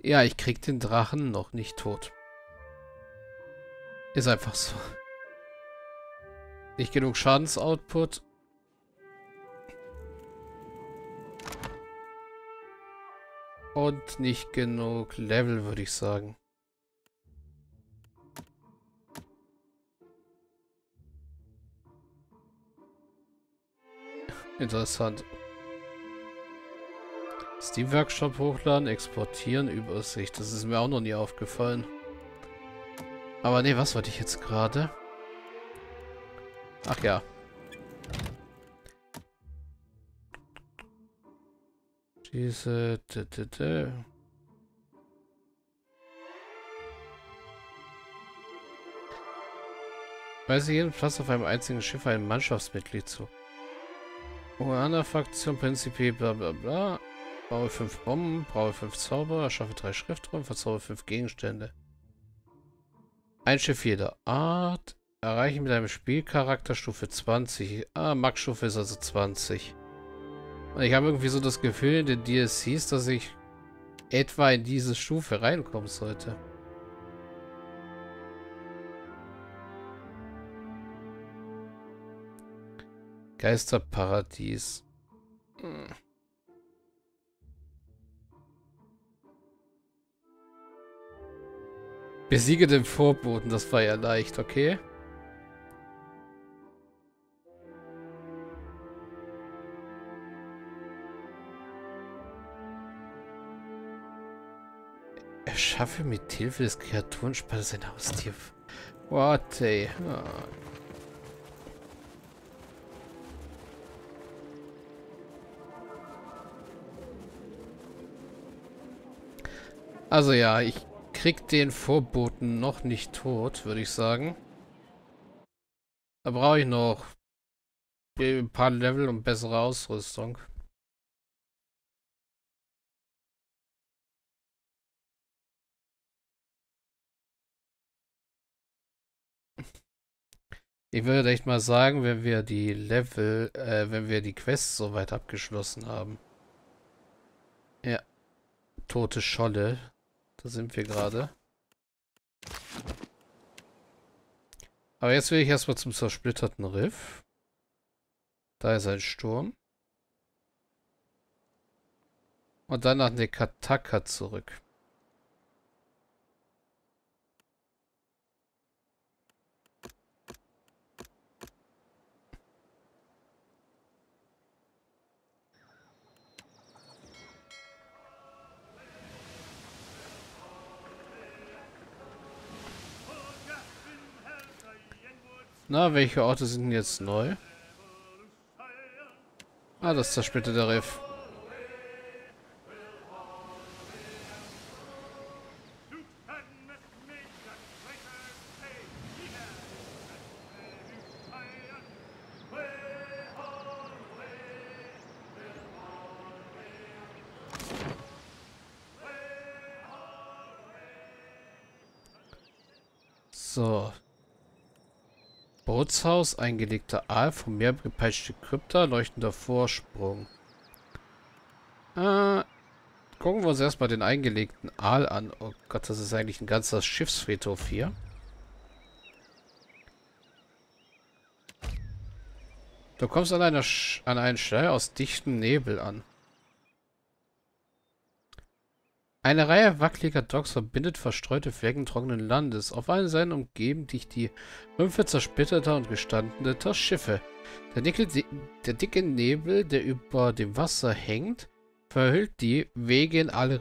Ja, ich krieg den Drachen noch nicht tot. Ist einfach so. Nicht genug Schadensoutput. Und nicht genug Level, würde ich sagen. Interessant. Steam Workshop hochladen, exportieren, Übersicht. Das ist mir auch noch nie aufgefallen. Aber nee, was wollte ich jetzt gerade? Ach ja. Diese... Weise jeden Platz auf einem einzigen Schiff ein Mannschaftsmitglied zu. Oana-Fraktion, Prinzipi, bla bla bla. Baue 5 Bomben, brauche 5 Zauber, erschaffe 3 Schriftrollen, verzauber 5 Gegenstände. Ein Schiff jeder Art. Erreiche mit einem Spielcharakter Stufe 20. Ah, Max-Stufe ist also 20. Und ich habe irgendwie so das Gefühl in den DLCs, dass ich etwa in diese Stufe reinkommen sollte. Geisterparadies. Besiege den Vorboten, das war ja leicht, okay? Erschaffe mit Hilfe des Kreaturenspalters ein Haustier. What, ey. Ah. Also ja, ich krieg den Vorboten noch nicht tot, würde ich sagen. Da brauche ich noch ein paar Level und bessere Ausrüstung. Ich würde echt mal sagen, wenn wir die wenn wir die Quests soweit abgeschlossen haben. Ja, tote Scholle. Da sind wir gerade. Aber jetzt will ich erstmal zum zersplitterten Riff. Da ist ein Sturm. Und dann nach Nekataka zurück. Na, welche Orte sind denn jetzt neu? Ah, das zersplitterte Riff. So. Bootshaus, eingelegter Aal, vom Meer gepeitschte Krypta, leuchtender Vorsprung. Gucken wir uns erstmal den eingelegten Aal an. Oh Gott, das ist eigentlich ein ganzer Schiffsfriedhof hier. Du kommst an einen Stelle aus dichtem Nebel an. Eine Reihe wackeliger Docks verbindet verstreute Flecken trockenen Landes. Auf allen Seiten umgeben dich die Rümpfe zersplitterter und gestandener Schiffe. Der dicke Nebel, der über dem Wasser hängt, verhüllt die Wege in alle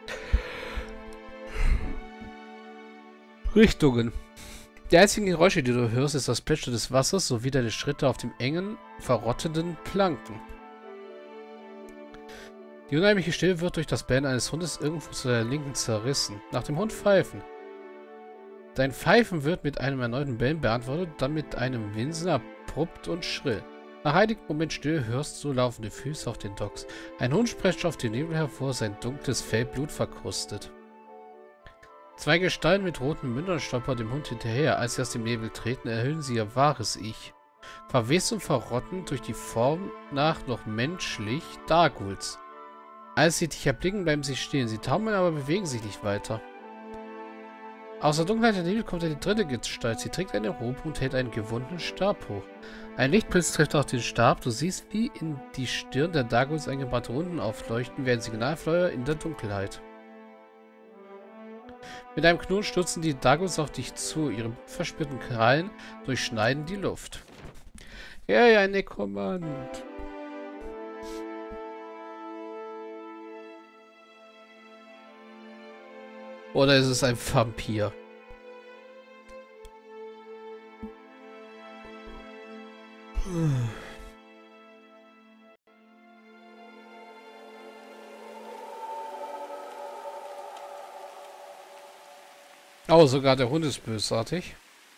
Richtungen. Die einzigen Geräusche, die du hörst, ist das Plätschern des Wassers sowie deine Schritte auf dem engen, verrotteten Planken. Die unheimliche Stille wird durch das Bellen eines Hundes irgendwo zu der Linken zerrissen. Nach dem Hund pfeifen. Dein Pfeifen wird mit einem erneuten Bellen beantwortet, dann mit einem Winseln abrupt und schrill. Nach einigen Moment Stille hörst du laufende Füße auf den Docks. Ein Hund sprecht auf den Nebel hervor, sein dunkles Fell blutverkrustet. Zwei Gestalten mit roten Mündern stolpern dem Hund hinterher. Als sie aus dem Nebel treten, erhüllen sie ihr wahres Ich. Verwest und verrottend durch die Form nach noch menschlich Darguls. Als sie dich erblicken, bleiben sie stehen. Sie taumeln, aber bewegen sich nicht weiter. Aus der Dunkelheit der Nebel kommt eine dritte Gestalt. Sie trägt eine Robe und hält einen gewundenen Stab hoch. Ein Lichtblitz trifft auf den Stab. Du siehst, wie in die Stirn der Daguls eingebrannte Runden aufleuchten, wie ein Signalfeuer in der Dunkelheit. Mit einem Knurren stürzen die Daguls auf dich zu. Ihre verspürten Krallen durchschneiden die Luft. Hey, ein Nekromant. Oder ist es ein Vampir? Oh, sogar der Hund ist bösartig.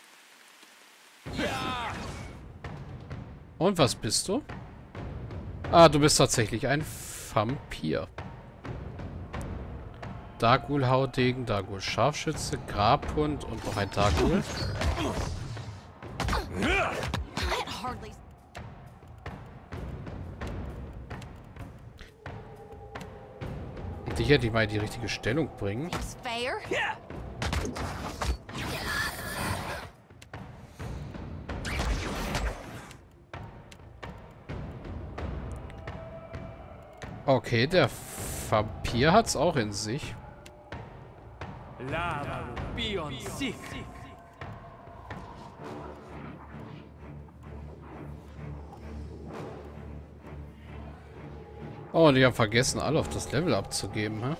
Und was bist du? Ah, du bist tatsächlich ein Vampir. Dagul Haudegen, Dagul Scharfschütze, Grabhund und noch ein Dagul. Und dich hätte ich mal in die richtige Stellung bringen. Okay, der Vampir hat's auch in sich. Oh, und ich habe vergessen, alle auf das Level abzugeben, hä?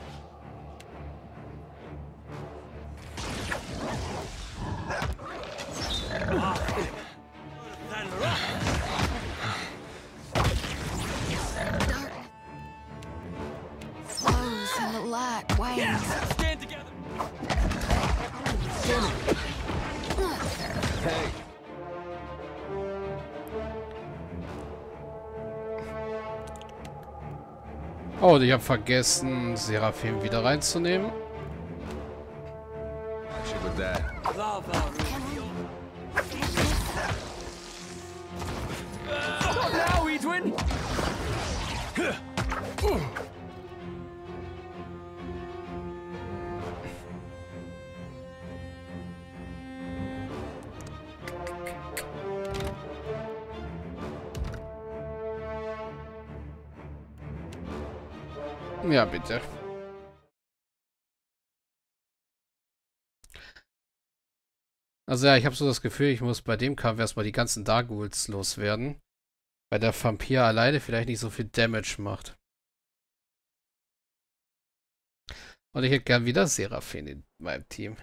Oh, und ich habe vergessen, Seraphim wieder reinzunehmen. Ja, bitte. Also ja, ich habe so das Gefühl, ich muss bei dem Kampf erstmal die ganzen Daguls loswerden. Weil der Vampir alleine vielleicht nicht so viel Damage macht. Und ich hätte gern wieder Seraphim in meinem Team.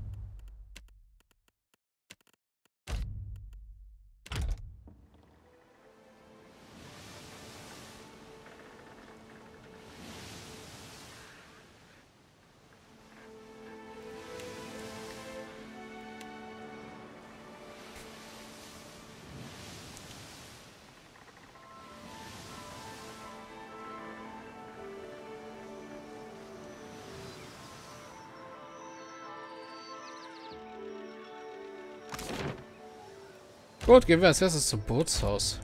Gut, gehen wir als erstes zum Bootshaus.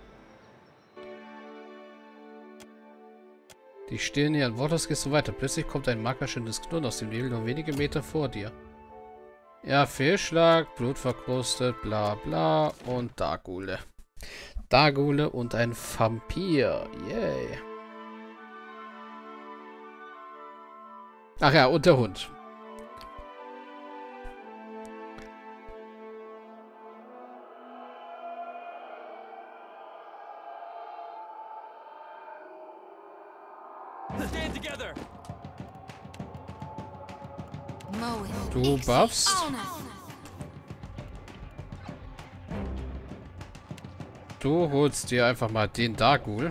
Die stehen hier an Wortlos, gehst du weiter. Plötzlich kommt ein markerschönes Knurren aus dem Nebel nur wenige Meter vor dir. Ja, Fehlschlag, Blut verkrustet, bla bla und Dagule. Dagule und ein Vampir. Yay. Ach ja, und der Hund. Du buffst. Du holst dir einfach mal den Dagul.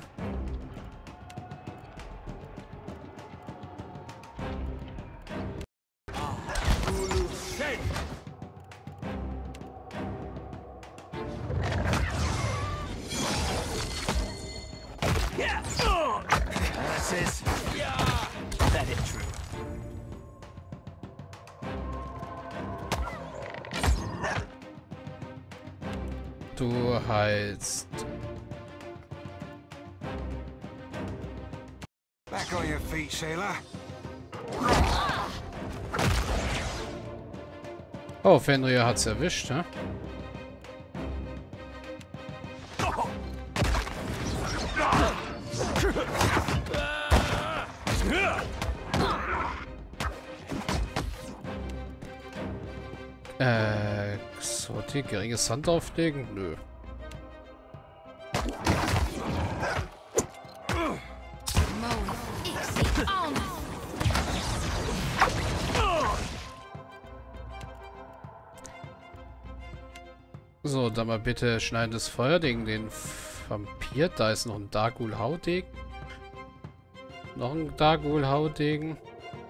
Du heilst. Back on your feet, sailor. Oh, Fenrir hat's erwischt, ne? Xoti, geringes Sand auflegen? Nö. So, dann mal bitte schneidendes Feuer gegen den Vampir. Da ist noch ein Dargul Haudegen. Noch ein Dargul Haudegen.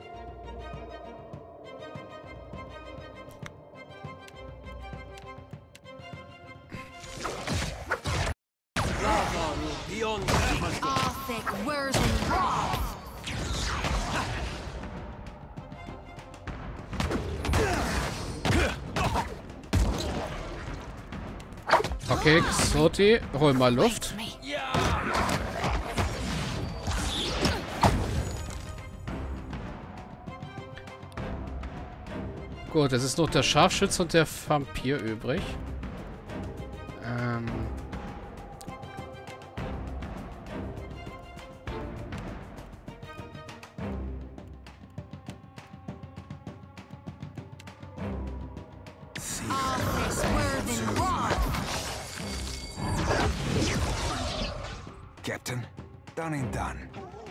Okay, Xoti, hol mal Luft. Gut, es ist noch der Scharfschütze und der Vampir übrig. Captain, done and done.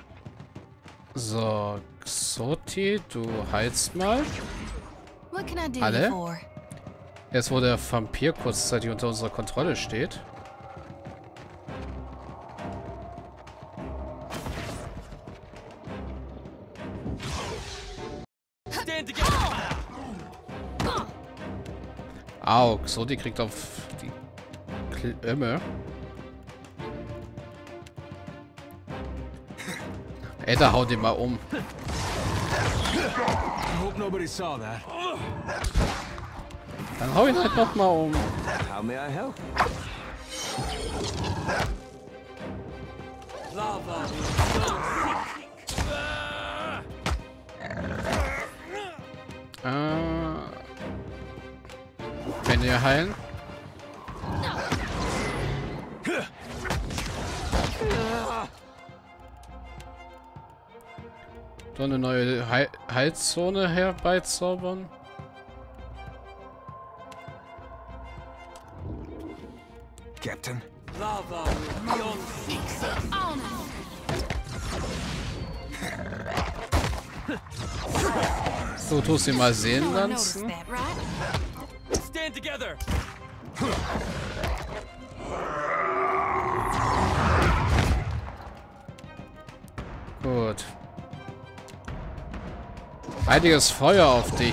So, Xoti, du heilst mal. What can I do Alle? you for? Jetzt, wo der Vampir kurzzeitig unter unserer Kontrolle steht. Au, Xoti kriegt auf die Klemme. Ey, da haut ihn mal um. I hope nobody saw that. Dann hau ihn halt noch mal um. How may I help? Wenn ihr heilen. So eine neue Heilzone herbeizaubern. Captain. So, tust ihn mal sehen lassen. Stand together. Gut. Heiliges Feuer auf dich.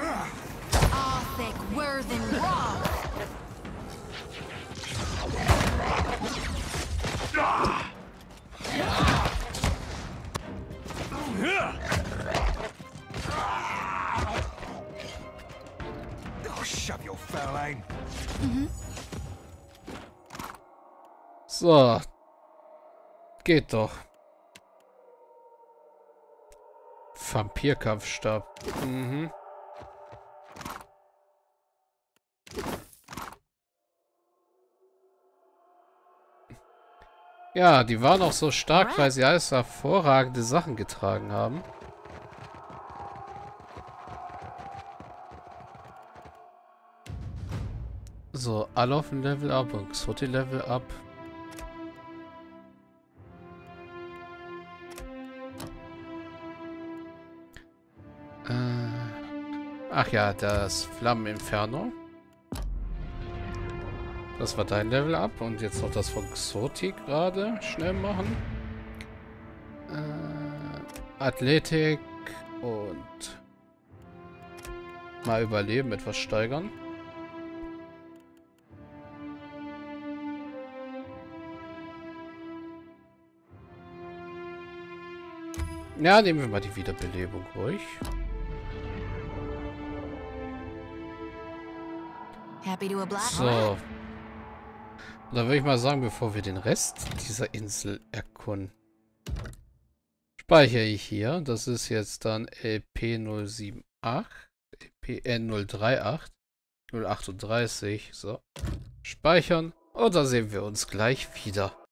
Oh, shove your fell aim. So. Geht doch. Vampirkampfstab. Mhm. Ja, die waren auch so stark, weil sie alles hervorragende Sachen getragen haben. So, alle auf ein Level up und Xoti Level up. Ach ja, das Flammeninferno. Das war dein Level up und jetzt noch das von Xoti gerade schnell machen. Athletik und mal Überleben etwas steigern. Ja, nehmen wir mal die Wiederbelebung ruhig. So. Da würde ich mal sagen, bevor wir den Rest dieser Insel erkunden, Speichere ich hier. Das ist jetzt dann LP078, LPN038, 038. So. Speichern. Und da sehen wir uns gleich wieder.